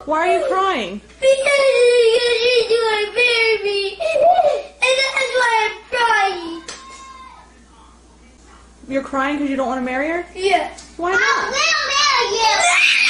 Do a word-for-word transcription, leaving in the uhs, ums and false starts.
Why are you crying? Because you want to marry me. And that's why I'm crying. You're crying because you don't want to marry her? Yeah. Why not? I will marry you.